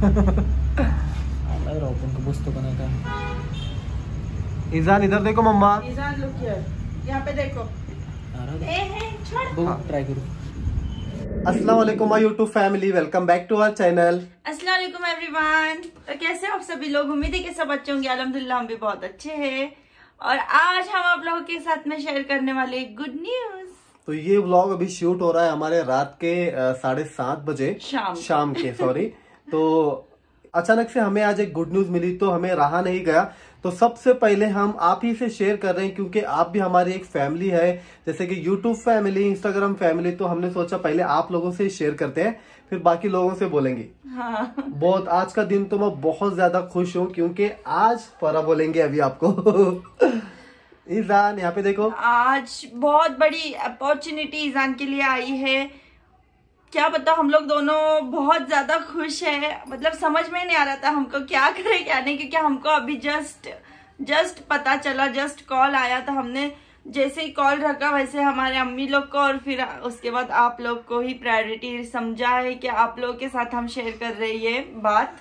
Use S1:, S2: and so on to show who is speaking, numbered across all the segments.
S1: लग रहा ओपन को बुस्त बना का। ईजान इधर देखो मम्मा।
S2: ईजान लुक हियर, यहाँ पे देखो।
S1: छोड़ ट्राई करो। अस्सलाम वालेकुम my YouTube family, welcome back to our channel.
S2: अस्सलाम वालेकुम एवरीवन। तो कैसे आप सभी लोग? उम्मीद है कि सब अच्छे होंगे। अल्हम्दुलिल्लाह हम भी बहुत अच्छे हैं। और आज हम आप लोगों के साथ में शेयर करने वाले गुड न्यूज।
S1: तो ये व्लॉग अभी शूट हो रहा है हमारे रात के 7:30 बजे शाम के सॉरी। तो अचानक से हमें आज एक गुड न्यूज मिली तो हमें रहा नहीं गया। तो सबसे पहले हम आप ही से शेयर कर रहे हैं क्योंकि आप भी हमारी एक फैमिली है, जैसे कि यूट्यूब फैमिली, इंस्टाग्राम फैमिली। तो हमने सोचा पहले आप लोगों से शेयर करते हैं, फिर बाकी लोगों से बोलेंगे।
S2: हाँ।
S1: बहुत आज का दिन तो मैं बहुत ज्यादा खुश हूँ क्योंकि आज फरा बोलेंगे अभी आपको। ईजान यहाँ पे देखो, आज
S2: बहुत बड़ी अपॉर्चुनिटी ईजान के लिए आई है। क्या पता, हम लोग दोनों बहुत ज्यादा खुश है। मतलब समझ में नहीं आ रहा था हमको क्या करें क्या नहीं, क्योंकि हमको अभी जस्ट पता चला, जस्ट कॉल आया था। हमने जैसे ही कॉल रखा वैसे हमारे अम्मी लोग को और फिर उसके बाद आप लोग को ही प्रायोरिटी समझा है कि आप लोगों के साथ हम शेयर कर रहे हैं ये बात।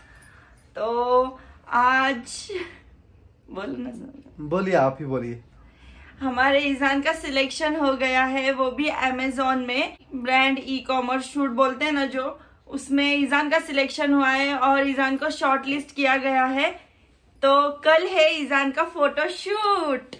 S2: तो आज बोलो ना,
S1: बोलिए, आप ही बोलिए।
S2: हमारे ईजान का सिलेक्शन हो गया है, वो भी अमेज़न में। ब्रांड ई कॉमर्स शूट बोलते हैं ना जो, उसमें ईजान का सिलेक्शन हुआ है और ईजान को शॉर्ट लिस्ट किया गया है। तो कल है ईजान का फोटो शूट।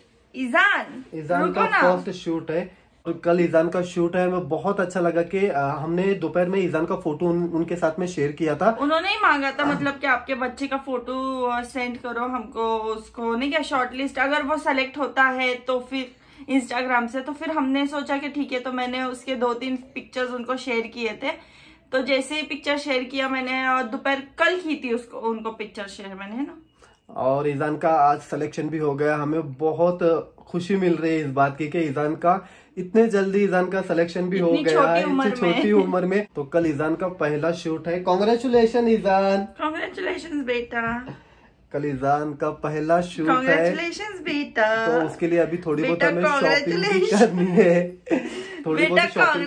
S2: ईजान का फर्स्ट शूट है और कल ईजान का शूट है। हमें बहुत अच्छा लगा कि हमने दोपहर में ईजान का फोटो उनके साथ में शेयर किया था। उन्होंने ही मांगा था, मतलब कि आपके बच्चे का फोटो सेंड करो हमको, उसको नहीं क्या शॉर्ट लिस्ट, अगर वो सेलेक्ट होता है तो फिर इंस्टाग्राम से। तो फिर हमने सोचा कि ठीक है, तो मैंने उसके 2-3 पिक्चर्स उनको शेयर किए थे। तो जैसे ही पिक्चर शेयर किया मैंने, और दोपहर कल की थी उनको पिक्चर शेयर मैंने, है ना। और ईजान का आज सिलेक्शन भी हो गया। हमें बहुत खुशी मिल रही है इस बात की कि ईजान का इतने जल्दी ईजान का सिलेक्शन भी हो गया है इतनी छोटी उम्र में। तो कल ईजान का पहला शूट है। कांग्रेचुलेशन ईजान, कांग्रेचुलेशन बेटा। कल ईजान का पहला शूट है, कांग्रेचुलेशन बेटा। तो उसके लिए अभी थोड़ी बहुत हमें शॉपिंग भी करनी है, थोड़ी बहुत शॉपिंग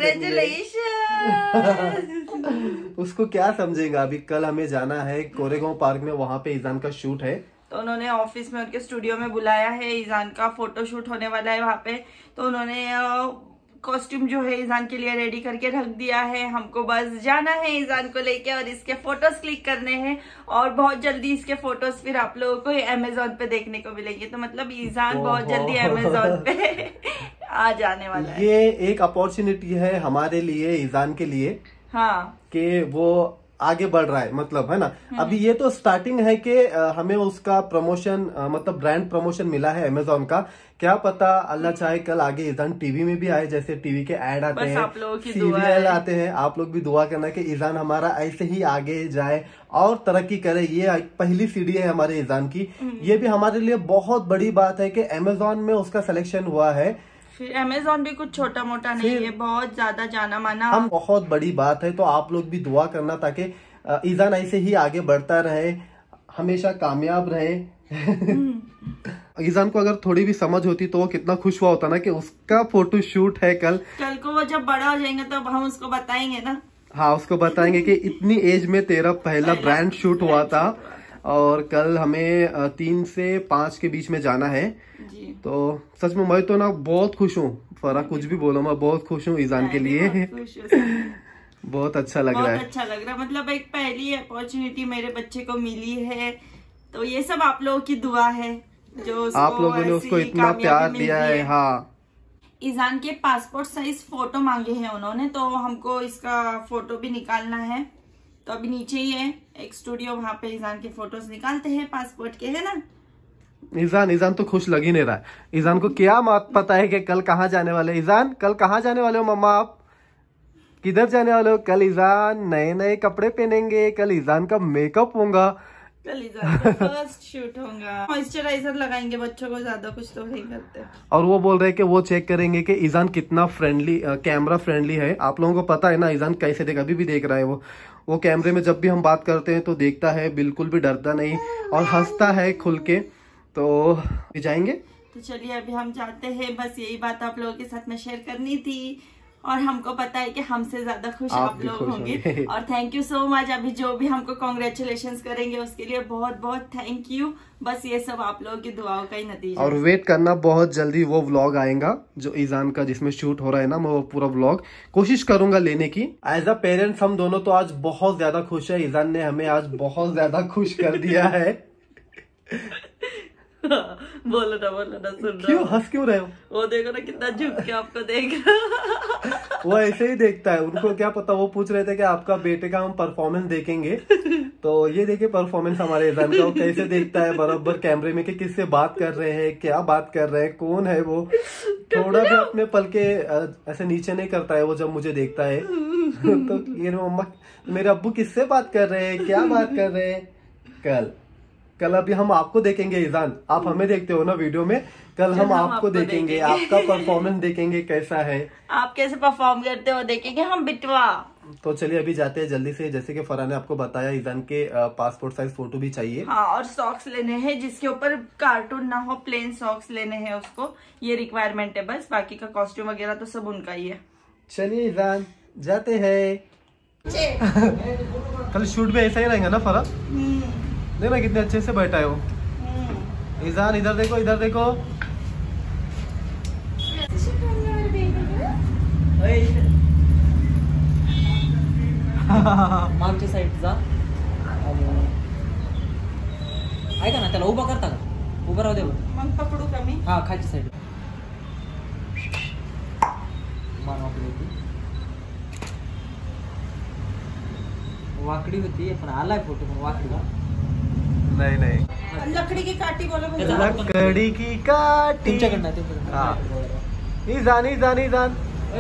S2: कांग्रेचुलेशन। उसको क्या समझेगा। अभी कल हमें जाना है कोरेगांव पार्क में, वहाँ पे ईजान का शूट है। तो उन्होंने ऑफिस में उनके स्टूडियो में बुलाया है, ईजान का फोटो शूट होने वाला है वहाँ पे। तो उन्होंने कॉस्ट्यूम जो है ईजान के लिए रेडी करके रख दिया है। हमको बस जाना है ईजान को लेके और इसके फोटोज क्लिक करने हैं। और बहुत जल्दी इसके फोटोज फिर आप लोगों को अमेज़न पे देखने को मिलेंगे। तो मतलब ईजान बहुत जल्दी अमेज़न पे आ जाने वाला है। ये एक अपॉर्चुनिटी है हमारे लिए, ईजान के लिए। हाँ, कि वो आगे बढ़ रहा है, मतलब है ना। अभी ये तो स्टार्टिंग है कि हमें उसका प्रमोशन, मतलब ब्रांड प्रमोशन मिला है अमेज़न का। क्या पता अल्लाह चाहे कल आगे ईजान टीवी में भी आए, जैसे टीवी के ऐड आते हैं, सीरियल आते हैं। आप लोग भी दुआ करना कि ईजान हमारा ऐसे ही आगे जाए और तरक्की करे। ये पहली सीढ़ी है हमारे ईजान की। ये भी हमारे लिए बहुत बड़ी बात है कि अमेज़न में उसका सिलेक्शन हुआ है। फिर अमेज़न भी कुछ छोटा मोटा नहीं है, बहुत ज्यादा जाना माना, हम बहुत बड़ी बात है। तो आप लोग भी दुआ करना ताकि ईजान ऐसे ही आगे बढ़ता रहे, हमेशा कामयाब रहे। ईजान को अगर थोड़ी भी समझ होती तो वो कितना खुश हुआ होता ना कि उसका फोटो शूट है कल को। वो जब बड़ा हो जाएंगे तो हम उसको बताएंगे ना। हाँ, उसको बताएंगे कि इतनी एज में तेरा पहला ब्रांड शूट हुआ था। और कल हमें 3 से 5 के बीच में जाना है जी। तो सच में मैं तो ना बहुत खुश हूँ। फरा कुछ भी बोलो, मैं बहुत खुश हूँ ईजान के लिए। बहुत अच्छा लग रहा है, बहुत अच्छा लग रहा है। मतलब एक पहली अपॉर्चुनिटी मेरे बच्चे को मिली है। तो ये सब आप लोगों की दुआ है, जो आप लोगों ने उसको इतना प्यार दिया है। हाँ, ईजान के पासपोर्ट साइज फोटो मांगे हैं उन्होंने, तो हमको इसका फोटो भी निकालना है। तो अभी नीचे ही है एक स्टूडियो, वहाँ पे ईजान के फोटोज निकालते हैं पासपोर्ट के, है ना। ईजान तो खुश लग ही नहीं रहा है। ईजान को क्या पता है कि कल कहाँ जाने वाले। ईजान कल कहाँ जाने वाले हो मम्मा? आप किधर जाने वाले हो? कल ईजान नए नए कपड़े पहनेंगे, कल ईजान का मेकअप होगा, कल ईजान का फर्स्ट शूट होगा। मॉइस्चराइजर लगाएंगे, बच्चों को ज्यादा कुछ तो नहीं करते। और वो बोल रहे हैं कि वो चेक करेंगे कि ईजान कितना फ्रेंडली, कैमरा फ्रेंडली है। आप लोगों को पता है ना ईजान कैसे देख, अभी भी देख रहा है वो कैमरे में जब भी हम बात करते हैं तो देखता है, बिल्कुल भी डरता नहीं और हंसता है खुल के। तो जाएंगे, तो चलिए अभी हम जाते हैं। बस यही बात आप लोगों के साथ में शेयर करनी थी।
S3: और हमको पता है कि हमसे ज्यादा खुश आप लोग होंगे। और थैंक यू सो मच। अभी जो भी हमको कॉन्ग्रेचुलेशन करेंगे उसके लिए बहुत बहुत थैंक यू। बस ये सब आप लोगों की दुआओं का ही नतीजा।
S1: और वेट करना, बहुत जल्दी वो व्लॉग आएगा जो ईजान का जिसमें शूट हो रहा है ना, मैं वो पूरा व्लॉग कोशिश करूंगा लेने की। एज अ पेरेंट्स हम दोनों तो आज बहुत ज्यादा खुश है। ईजान ने हमें आज बहुत ज्यादा खुश कर दिया है।
S3: बोलो ना सुन
S1: क्यों हंस क्यों रहे हो?
S3: वो देखो ना कितना झुक के आपको देख रहा।
S1: वो ऐसे ही देखता है, उनको क्या पता। वो पूछ रहे थे कि आपका बेटे का हम परफॉर्मेंस देखेंगे, तो ये देखिए परफॉर्मेंस हमारे ईजान का। वो कैसे देखता है बराबर कैमरे में कि किससे बात कर रहे हैं, क्या बात कर रहे हैं, कौन है वो। थोड़ा भी अपने पल के ऐसे नीचे नहीं करता है वो जब मुझे देखता है। तो ये मम्मा मेरे अब्बू किससे बात कर रहे हैं, क्या बात कर रहे हैं। कल अभी हम आपको देखेंगे ईजान, आप हमें देखते हो ना वीडियो में। कल हम आपको देखेंगे, आपका परफॉर्मेंस देखेंगे कैसा है,
S3: आप कैसे परफॉर्म करते हो देखेंगे हम बिटवा।
S1: तो चलिए अभी जाते हैं जल्दी से। जैसे कि फरहान ने आपको बताया, ईजान के पासपोर्ट साइज फोटो भी चाहिए।
S3: हाँ, और सॉक्स लेने हैं जिसके ऊपर कार्टून ना हो, प्लेन सॉक्स लेने हैं उसको। ये रिक्वायरमेंट है बस, बाकी का कॉस्ट्यूम वगैरह तो सब उनका ही है।
S1: चलिए ईजान जाते हैं। कल शूट में ऐसा ही रहेगा ना फरहान? देखना कितने अच्छे से बैठा है वो। ईजान इधर देखो, इधर देखो।
S4: मागच्या साईडचा ऐका ना, त्याला उभा करता का? उभा राहू दे
S3: मग पकडू का मी?
S4: हा, खालची साईड वाकडी होती पण आलाय फोटो पण वाकडी का?
S1: नहीं
S3: लकड़ी की काटी बोलो।
S1: लकड़ी की काटी। ईजान ईजान ईजान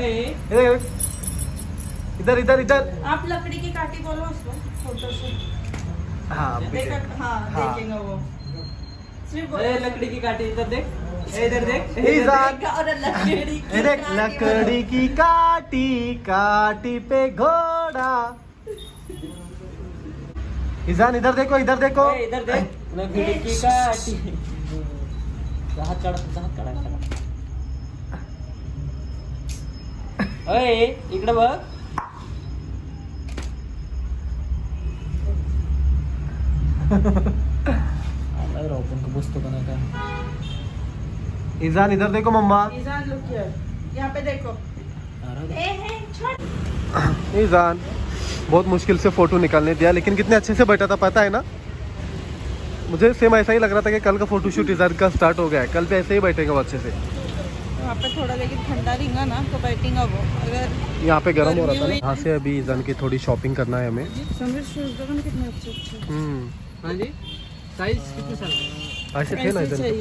S1: इधर इधर इधर।
S3: आप लकड़ी की काटी बोलो उसको फोटो से।
S1: हाँ
S3: देखेंगे वो।
S4: लकड़ी की काटी इधर देख, इधर देख।
S1: ईजान लकड़ी की काटी, काटी पे घोड़ा। ईजान इधर देखो, इधर देखो,
S4: इधर देख। लकड़ी की काटी। हाथ काढा। ओए इकडे बघ। बसतो का नाही का?
S1: ईजान इधर देखो मम्मा।
S3: ईजान लुक हियर, यहाँ पे देखो।
S1: ईजान बहुत मुश्किल से फोटो निकालने दिया, लेकिन कितने अच्छे से बैठा था पता है ना। मुझे सेम ऐसा ही लग रहा था कि कल का फोटोशूट ईजान का स्टार्ट हो गया है। कल पे ऐसे ही बैठेगा वो अच्छे से।
S3: वहाँ पे थोड़ा लेकिन ठंडा रहेगा ना तो बैठेगा वो। अगर
S1: यहाँ पे गर्म हो रहा था ना। यहाँ से अभी ईजान की थोड़ी शॉपिंग करना है हमें।
S3: कितने अच्छे।
S4: हाँ जी, साइज कितने साल
S1: ऐसे थे ना ईजान के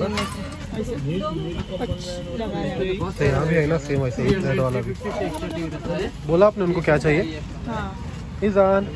S1: पास। यहाँ भी है ना सेम ऐसे ही रेड वाला भी। बोला आपने उनको क्या चाहिए? ईजान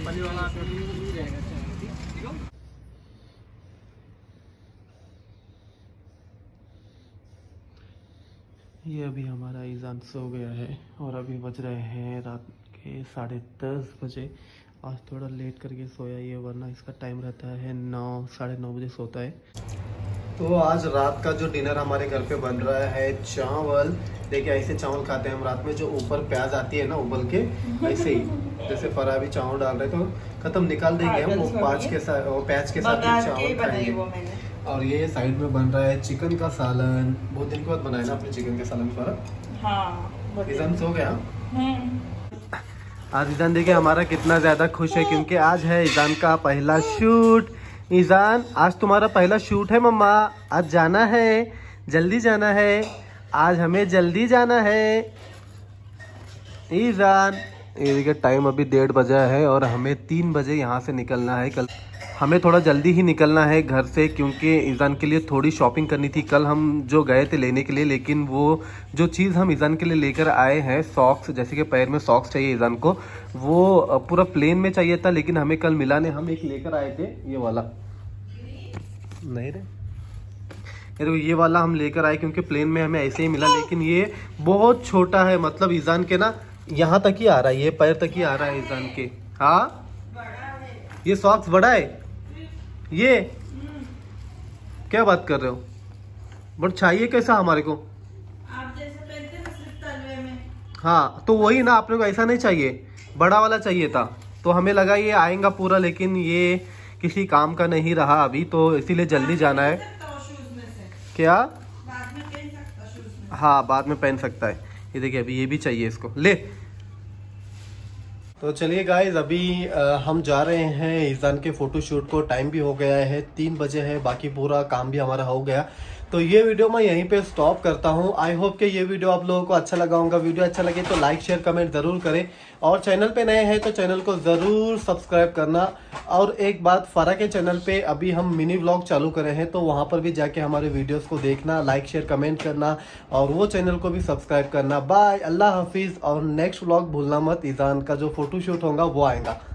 S1: ये अभी हमारा ईजान सो गया है और अभी बज रहे हैं रात के 10:30 बजे। आज थोड़ा लेट करके सोया ये, वरना इसका टाइम रहता है 9 साढ़े 9 बजे सोता है। तो आज रात का जो डिनर हमारे घर पे बन रहा है चावल। देखिए ऐसे चावल खाते हैं हम रात में, जो ऊपर प्याज आती है ना उबल के, ऐसे ही जैसे फरा भी चावल डाल रहे तो खत्म निकाल देंगे हम वो प्याज के साथ चावल खाएंगे। और ये साइड में बन रहा है चिकन का सालन। बहुत दिन के बाद बनाया ना आपने चिकन का सालन पर।
S3: हाँ,
S1: ईजान सो गया। आज ईजान देखिए हमारा कितना ज्यादा खुश है, क्योंकि आज है ईजान का पहला शूट। ईजान आज तुम्हारा पहला शूट है मम्मा, आज जाना है, जल्दी जाना है, आज हमें जल्दी जाना है। ईजान ये देखिए टाइम अभी 1:30 बजा है और हमें 3 बजे यहाँ से निकलना है। कल हमें थोड़ा जल्दी ही निकलना है घर से, क्योंकि ईजान के लिए थोड़ी शॉपिंग करनी थी। कल हम जो गए थे लेने के लिए, लेकिन वो जो चीज़ हम ईजान के लिए लेकर आए हैं, सॉक्स, जैसे कि पैर में सॉक्स चाहिए ईजान को, वो पूरा प्लेन में चाहिए था, लेकिन हमें कल मिला नहीं। हम एक लेकर आए थे ये वाला, नहीं रे ये वाला हम लेकर आए क्योंकि प्लेन में हमें ऐसे ही मिला, लेकिन ये बहुत छोटा है। मतलब ईजान के ना यहाँ तक ही आ रहा है, ये पैर तक ही आ रहा है ईजान के। हाँ ये सॉक्स बड़ा है ये, क्या बात कर रहे हो? बट चाहिए कैसा हमारे को?
S3: आप जैसे पहनते हैं सिर्फ तलवे में।
S1: हाँ तो वही ना, अपने को ऐसा नहीं चाहिए, बड़ा वाला चाहिए था। तो हमें लगा ये आएगा पूरा, लेकिन ये किसी काम का नहीं रहा अभी, तो इसीलिए जल्दी जाना है। क्या? हाँ बाद में पहन सकता है। ये देखिए अभी ये भी चाहिए इसको, ले। तो चलिए गाइज अभी हम जा रहे हैं ईजान के फोटोशूट को। टाइम भी हो गया है, 3 बजे है, बाकी पूरा काम भी हमारा हो गया। तो ये वीडियो मैं यहीं पे स्टॉप करता हूँ। आई होप कि ये वीडियो आप लोगों को अच्छा लगा होगा। वीडियो अच्छा लगे तो लाइक शेयर कमेंट जरूर करें, और चैनल पे नए हैं तो चैनल को जरूर सब्सक्राइब करना। और एक बात, फरा के चैनल पे अभी हम मिनी व्लॉग चालू करे हैं, तो वहाँ पर भी जाके हमारे वीडियोस को देखना, लाइक शेयर कमेंट करना, और वो चैनल को भी सब्सक्राइब करना। बाय, अल्लाह हाफिज़। और नेक्स्ट व्लॉग भूलना मत, ईजान का जो फोटोशूट होगा वो आएगा।